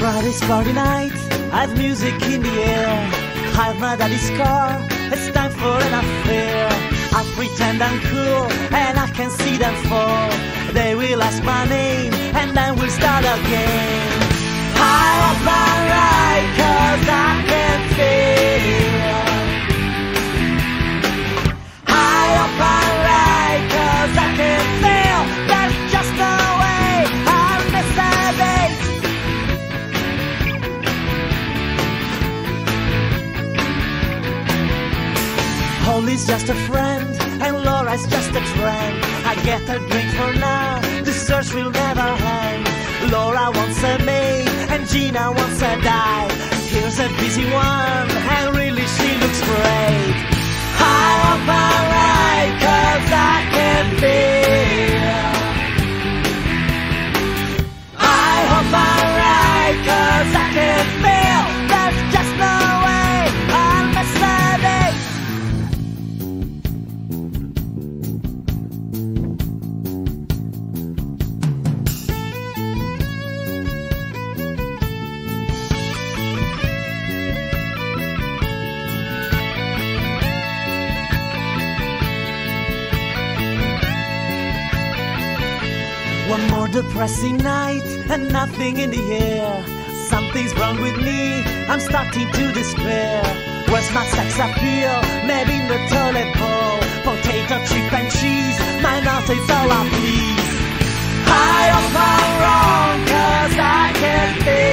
Friday's party night, I've music in the air. I've my daddy's car, it's time for an affair. I pretend I'm cool and I can see them fall. They will ask my name and then we'll start again. I hope I'm right, cause I can feel. I hope I'm right, cause I can feel. There's just no way I'll miss that day. Holly's just a friend, and Laura's just a trend. I get a drink for now, the search will never end. Laura wants a maid, and Gina wants a die. Here's a busy one, and really she looks great. I hope I'm right, cause I can feel. I hope I'm right, cause I can feel. There's just no way I'll miss that day. One more depressing night and nothing in the air. Something's wrong with me, I'm starting to despair. Where's my sex appeal? Maybe in the toilet bowl. Potato chip and cheese, my mouth is all I please. I hope I'm wrong, cause I can feel.